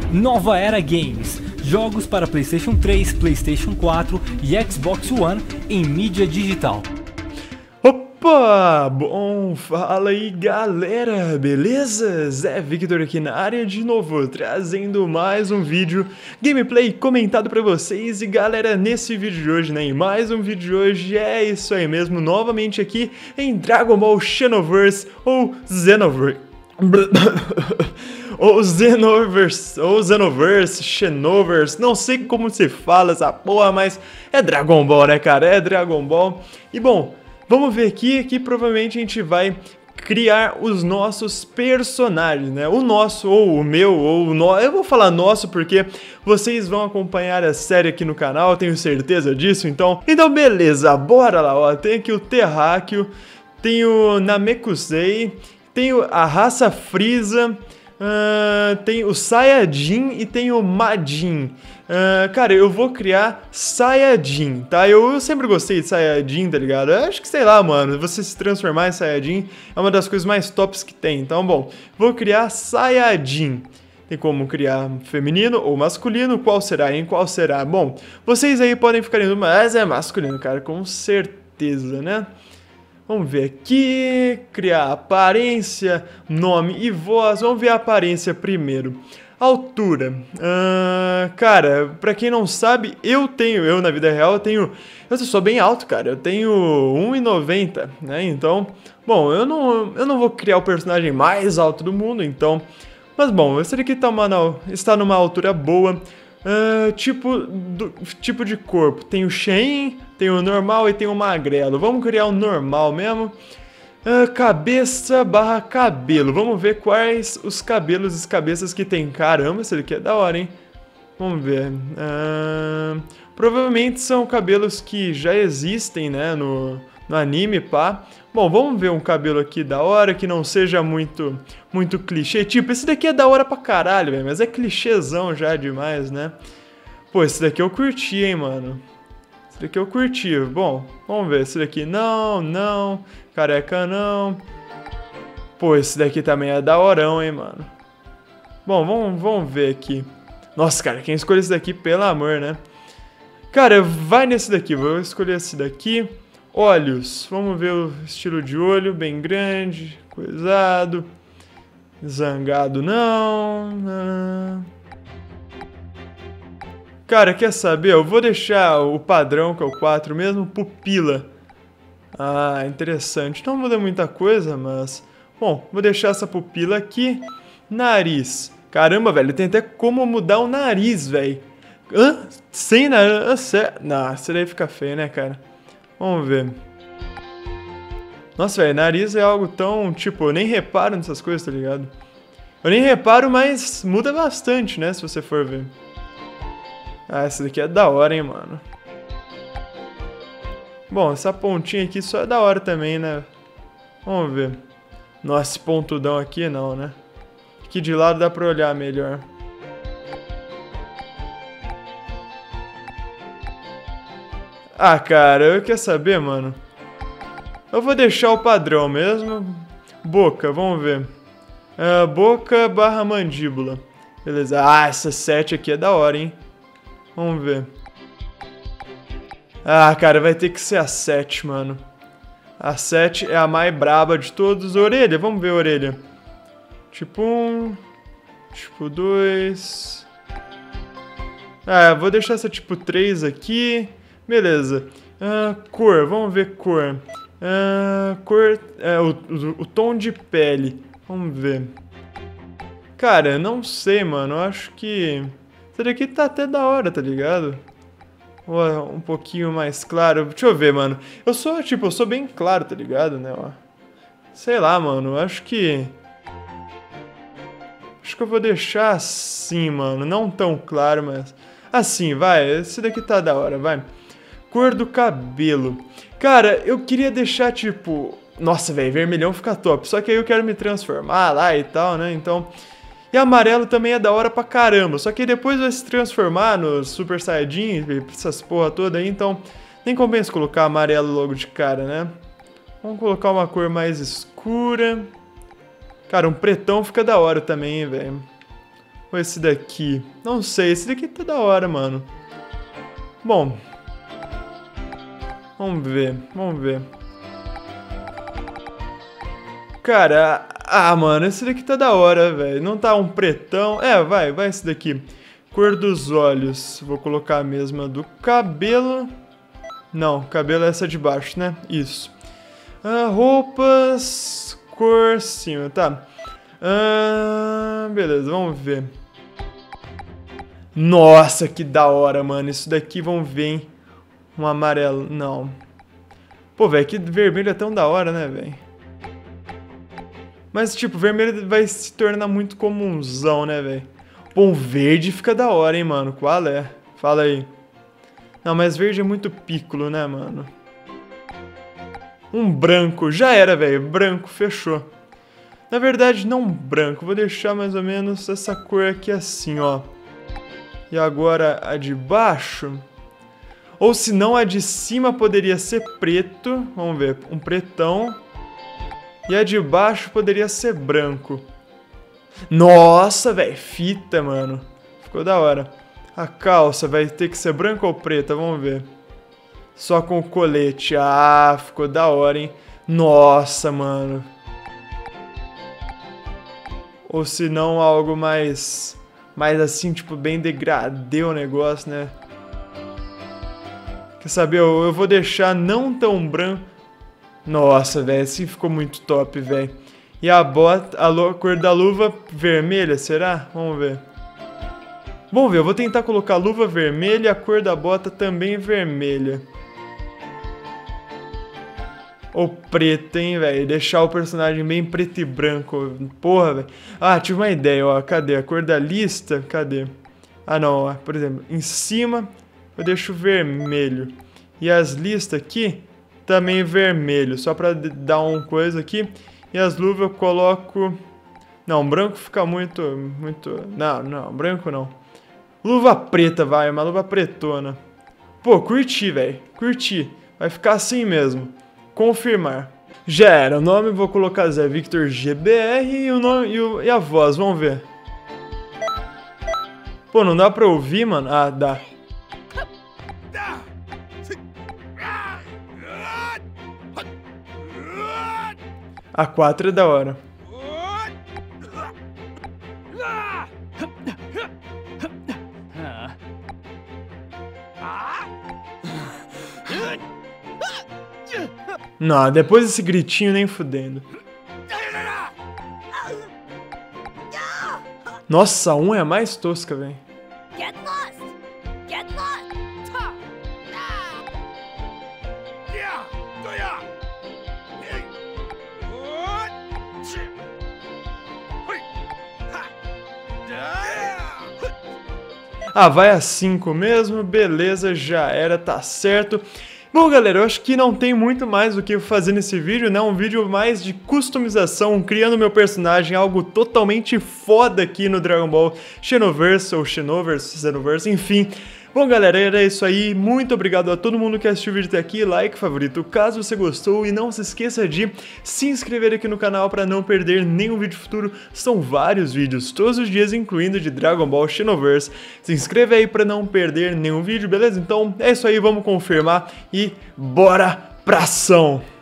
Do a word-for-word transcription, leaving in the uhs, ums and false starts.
Nova Era Games, jogos para PlayStation três, PlayStation quatro e Xbox One em mídia digital. Opa! Bom, fala aí galera, beleza? Zé Victor aqui na área de novo, trazendo mais um vídeo gameplay comentado pra vocês. E galera, nesse vídeo de hoje, né, em mais um vídeo de hoje, é isso aí mesmo, novamente aqui em Dragon Ball Xenoverse ou Xenoverse. Ou Xenoverse, ou Xenoverse, Xenoverse, não sei como se fala essa porra, mas é Dragon Ball, né, cara? É Dragon Ball. E bom, vamos ver aqui que provavelmente a gente vai criar os nossos personagens, né? O nosso, ou o meu, ou o nosso. Eu vou falar nosso porque vocês vão acompanhar a série aqui no canal, eu tenho certeza disso, então. Então, beleza, bora lá, ó. Tem aqui o Terráqueo, tem o Namekusei, tem a raça Frieza. Uh, tem o Saiyajin e tem o Majin. Uh, cara, eu vou criar Saiyajin, tá? Eu, eu sempre gostei de Saiyajin, tá ligado? Eu acho que, sei lá, mano, você se transformar em Saiyajin é uma das coisas mais tops que tem. Então, bom, vou criar Saiyajin. Tem como criar feminino ou masculino, qual será, hein? Qual será? Bom, vocês aí podem ficar indo, mas é masculino, cara, com certeza, né? Vamos ver aqui, criar aparência, nome e voz. Vamos ver a aparência primeiro. Altura. Uh, cara, pra quem não sabe, eu tenho, eu na vida real, eu tenho, eu sou bem alto, cara. Eu tenho um e noventa, né? Então, bom, eu não, eu não vou criar o personagem mais alto do mundo, então. Mas bom, esse daqui tá uma, está numa altura boa. Uh, tipo, do, tipo de corpo, tem o Shen, tem o normal e tem o magrelo. Vamos criar o normal mesmo. Uh, cabeça barra cabelo. Vamos ver quais os cabelos e cabeças que tem. Caramba, esse daqui é da hora, hein? Vamos ver. Uh, provavelmente são cabelos que já existem, né, no, no anime, pá. Bom, vamos ver um cabelo aqui da hora, que não seja muito muito clichê. Tipo, esse daqui é da hora pra caralho, velho, mas é clichêzão já demais, né? Pô, esse daqui eu curti, hein, mano. Esse daqui eu curti. Bom, vamos ver. Esse daqui não, não. Careca não. Pô, esse daqui também é da horão, hein, mano. Bom, vamos, vamos ver aqui. Nossa, cara, quem escolhe esse daqui, pelo amor, né? Cara, vai nesse daqui. Vou escolher esse daqui. Olhos, vamos ver o estilo de olho, bem grande, coisado, zangado não, não. Cara, quer saber? Eu vou deixar o padrão, que é o quatro mesmo, pupila. Ah, interessante, não muda muita coisa, mas... Bom, vou deixar essa pupila aqui. Nariz, caramba, velho, tem até como mudar o nariz, velho. Hã? Sem nariz? Não, isso daí fica feio, né, cara? Vamos ver. Nossa, velho, nariz é algo tão... Tipo, eu nem reparo nessas coisas, tá ligado? Eu nem reparo, mas muda bastante, né? Se você for ver. Ah, essa daqui é da hora, hein, mano. Bom, essa pontinha aqui só é da hora também, né? Vamos ver. Nossa, esse pontudão aqui não, né? Aqui de lado dá pra olhar melhor. Ah, cara, eu quero saber, mano. Eu vou deixar o padrão mesmo. Boca, vamos ver. Uh, boca barra mandíbula. Beleza. Ah, essa sete aqui é da hora, hein? Vamos ver. Ah, cara, vai ter que ser a sete, mano. A sete é a mais braba de todos. Orelha, vamos ver a orelha. Tipo um. Tipo dois. Ah, eu vou deixar essa tipo três aqui. Beleza. Uh, cor, vamos ver cor. Uh, cor. É, o, o, o tom de pele. Vamos ver. Cara, não sei, mano. Eu acho que. Esse daqui tá até da hora, tá ligado? Ou um pouquinho mais claro. Deixa eu ver, mano. Eu sou, tipo, eu sou bem claro, tá ligado, né? Ó. Sei lá, mano. Eu acho que. Acho que eu vou deixar assim, mano. Não tão claro, mas. Assim, vai. Esse daqui tá da hora, vai. Cor do cabelo. Cara, eu queria deixar, tipo... Nossa, velho, vermelhão fica top. Só que aí eu quero me transformar lá e tal, né? Então... E amarelo também é da hora pra caramba. Só que aí depois vai se transformar no Super Saiyajin, essas porra toda aí. Então, nem compensa colocar amarelo logo de cara, né? Vamos colocar uma cor mais escura. Cara, um pretão fica da hora também, velho. Ou esse daqui? Não sei, esse daqui tá da hora, mano. Bom. Vamos ver, vamos ver. Cara, ah, mano, esse daqui tá da hora, velho. Não tá um pretão. É, vai, vai esse daqui. Cor dos olhos. Vou colocar a mesma do cabelo. Não, cabelo é essa de baixo, né? Isso. Ah, roupas... Cor cima, tá. Ah, beleza, vamos ver. Nossa, que da hora, mano. Isso daqui, vamos ver, hein. Um amarelo, não. Pô, velho, que vermelho é tão da hora, né, velho? Mas, tipo, vermelho vai se tornar muito comunzão, né, velho? Bom, verde fica da hora, hein, mano. Qual é? Fala aí. Não, mas verde é muito piccolo, né, mano? Um branco. Já era, velho. Branco, fechou. Na verdade, não branco. Vou deixar mais ou menos essa cor aqui assim, ó. E agora a de baixo. Ou se não, a de cima poderia ser preto. Vamos ver. Um pretão. E a de baixo poderia ser branco. Nossa, velho. Fita, mano. Ficou da hora. A calça vai ter que ser branca ou preta? Vamos ver. Só com o colete. Ah, ficou da hora, hein? Nossa, mano. Ou se não, algo mais... Mais assim, tipo, bem degradê o negócio, né? Quer saber? Eu, eu vou deixar não tão branco. Nossa, velho. Assim ficou muito top, velho. E a bota... A cor da luva vermelha, será? Vamos ver. Vamos ver. Eu vou tentar colocar a luva vermelha e a cor da bota também vermelha. Ou preta, hein, velho? Deixar o personagem bem preto e branco. Porra, velho. Ah, tive uma ideia, ó. Cadê? A cor da lista? Cadê? Ah, não, ó. Por exemplo, em cima eu deixo vermelho. E as listas aqui também vermelho. Só pra dar uma coisa aqui. E as luvas eu coloco... Não, branco fica muito... muito... Não, não, branco não. Luva preta, vai. Uma luva pretona. Pô, curti, velho. Curti. Vai ficar assim mesmo. Confirmar. Já era. O nome vou colocar Zé Victor G B R e, o nome, e, o, e a voz. Vamos ver. Pô, não dá pra ouvir, mano? Ah, dá. A quatro é da hora. Não, depois desse gritinho nem fudendo. Nossa, a um é a mais tosca, velho. Ah, vai a cinco mesmo, beleza, já era, tá certo. Bom, galera, eu acho que não tem muito mais o que fazer nesse vídeo, né? Um vídeo mais de customização, criando meu personagem, algo totalmente foda aqui no Dragon Ball Xenoverse, ou Xenoverse, Xenoverse, enfim. Bom, galera, era isso aí. Muito obrigado a todo mundo que assistiu o vídeo até aqui. Like, favorito, caso você gostou. E não se esqueça de se inscrever aqui no canal para não perder nenhum vídeo futuro. São vários vídeos, todos os dias, incluindo de Dragon Ball Xenoverse. Se inscreve aí para não perder nenhum vídeo, beleza? Então, é isso aí, vamos confirmar e bora pra ação!